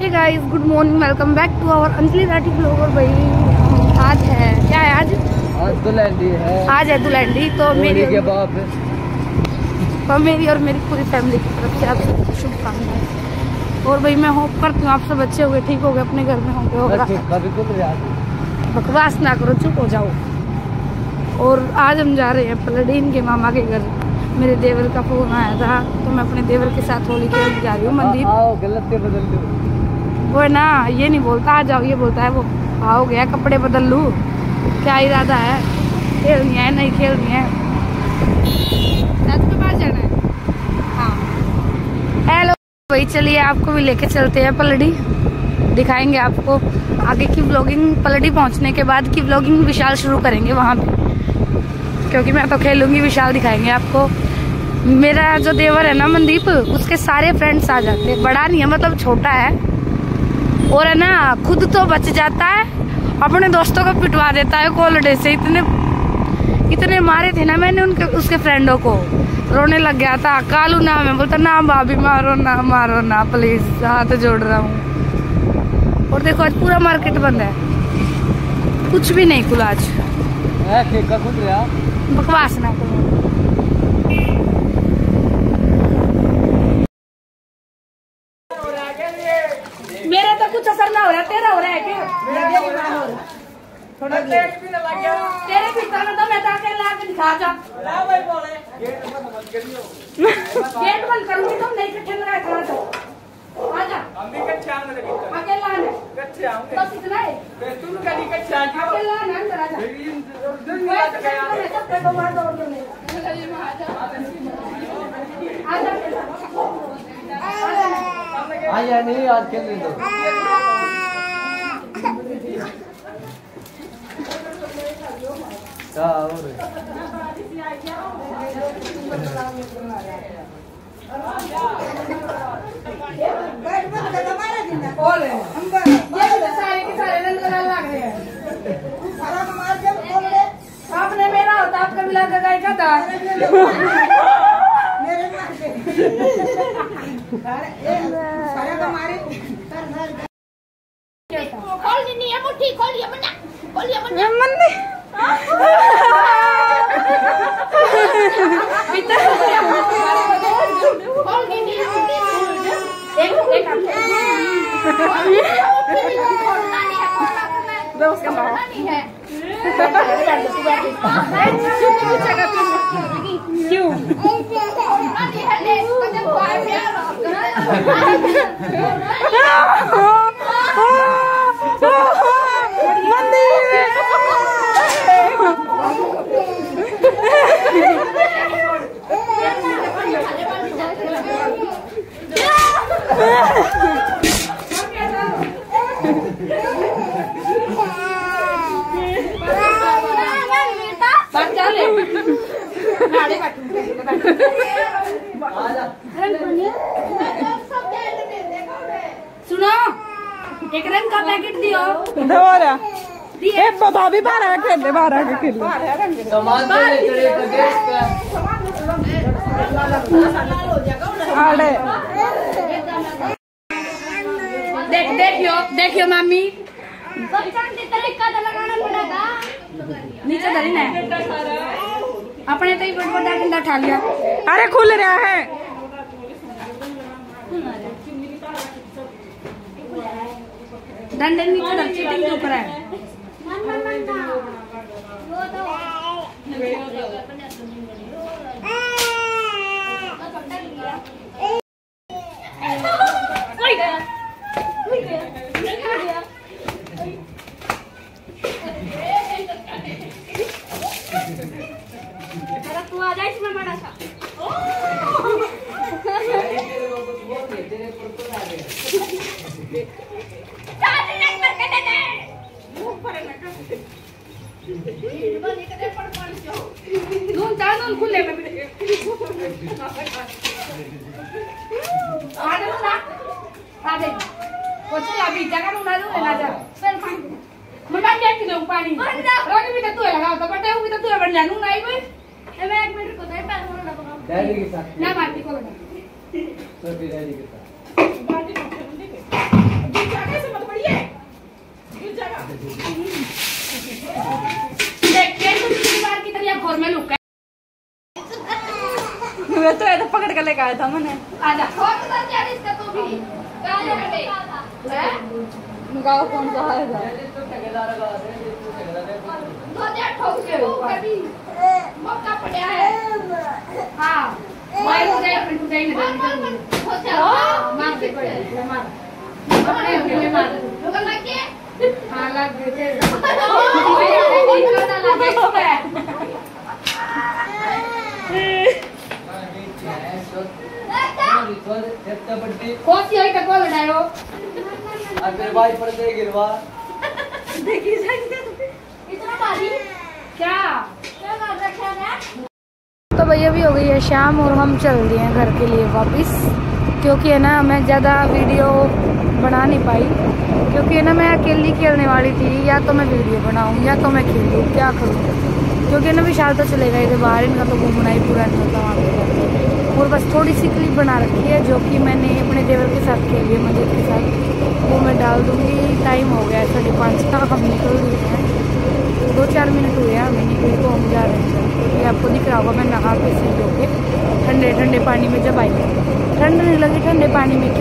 Hey guys, good morning, welcome back to our Anjali Rathi blog. और भाई आज है क्या है? आज दुलहंडी है। आज है दुलहंडी। तो मेरी और मेरी पूरी फैमिली की तरफ से आप सबको शुभकामनाएं। और भाई मैं होप करती हूँ आप सब अच्छे हो गए, ठीक हो गए, अपने घर में होंगे। बकवास ना करो, चुप हो जाओ। और आज हम जा रहे हैं पलडीन के मामा के घर। मेरे देवर का फोन आया था तो मैं अपने देवर के साथ होली खेलने जा रही हूँ। मंदीप आओ, गलत से बदल दो। वो है ना, ये नहीं बोलता आ जाओ, ये बोलता है वो आओ गया कपड़े बदल लूँ। क्या इरादा है? खेलनी है नहीं खेलनी है? के पास जाना है। हाँ हेलो भाई, चलिए आपको भी लेके चलते हैं पलड़ी। दिखाएंगे आपको आगे की व्लॉगिंग। पलड़ी पहुंचने के बाद की व्लॉगिंग विशाल शुरू करेंगे वहाँ पे, क्योंकि मैं तो खेलूंगी। विशाल दिखाएंगे आपको। मेरा जो देवर है ना मंदीप, उसके सारे फ्रेंड्स आ जाते हैं। बड़ा नहीं है, मतलब छोटा है। और है ना, खुद तो बच जाता है, अपने दोस्तों को पिटवा देता है कोलडे से। इतने मारे थे ना मैंने उसके फ्रेंडों को। रोने लग गया था। कालू नाम है, बोलता ना भाभी मारो ना प्लीज, हाथ जोड़ रहा हूँ। और देखो आज पूरा मार्केट बंद है, कुछ भी नहीं खुला आज। बकवास ना करो। मेरा तो कुछ असर ना हो रहा, तेरा हो रहा है क्या? थोड़ा तेरे भीतर में तो मैं ताके ला के दिखा जा। गेट बंद करूंगी, तुम नहीं इकट्ठे लगाए खड़ा तो आजा। अकेला आना बस इतना है। अकेला आना अंदर आजा। आया नहीं, आज खेलने दो। आपने मेरा होता आपका मिला कर गाय का था। क्यों? सुनो, एक रंग का पैकेट दियो। भाभी 12 खेले, 12 के खेले। देखियो मामी, नीचे धरी ना अपने तो ही बड़ा ठंडा ठा लिया। अरे खुल रहा है। डंडे नीचे धर, चीटिंग के ऊपर है। तू आ जा इसमें बड़ा सा। खुले में अभी जगह ना जा पानी भी तो तू लगा तो बटे भी तो तू बन जानू नहीं कोई। मैं 1 मिनट को डैडी के साथ ना बाटी को लगा तो फिर डैडी के साथ बाटी को कहा था मैंने। आजा क्या रिश्ता तू भी गाँव कौन सा है मौका पड़ा है। हाँ मार हाँ लग गए कोसी है का लड़ायो अगर भाई पड़ते गिरवा देखिए इतना भारी क्या कर रखा है। तो भैया भी हो गई है शाम और हम चल दिए हैं घर के लिए वापस, क्योंकि है ना मैं ज़्यादा वीडियो बना नहीं पाई, क्योंकि है ना मैं अकेली खेलने वाली थी। या तो मैं वीडियो बनाऊँ या तो मैं खेलूँ, क्या करूँ, क्योंकि ना विशाल तो चले गए थे बाहर, इनका तो घूमना ही पूरा नहीं होता वहाँ पे। और बस थोड़ी सी क्लिप बना रखी है जो कि मैंने अपने देवर के साथ खेली है, मजिद के साथ, वो मैं डाल दूँगी। टाइम हो गया है 5:30 का, हम निकल रहे हैं, 2-4 मिनट हुए हैं हमें निकल को हम जा रहे हैं। क्योंकि आपको दिख रहा होगा मैं नहा के सीट होके ठंडे ठंडे पानी में जब आई, ठंड नहीं लगी ठंडे पानी में,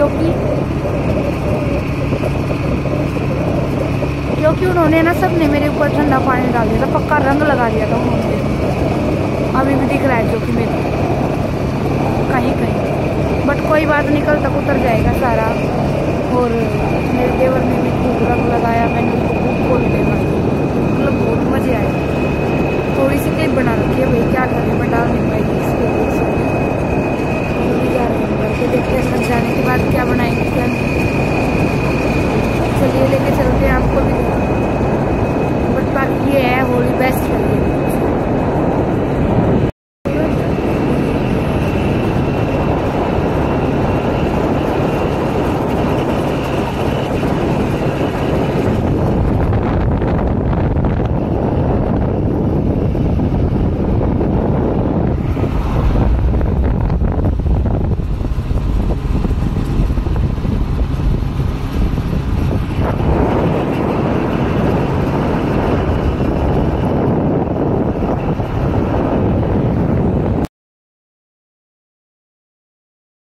क्योंकि उन्होंने ना सबने मेरे ऊपर ठंडा पानी डाल दिया था, पक्का रंग लगा दिया था उन्होंने। अभी भी दिख रहा है जो कि मेरे कहीं कहीं, बट कोई बात नहीं, कल तक उतर जाएगा सारा।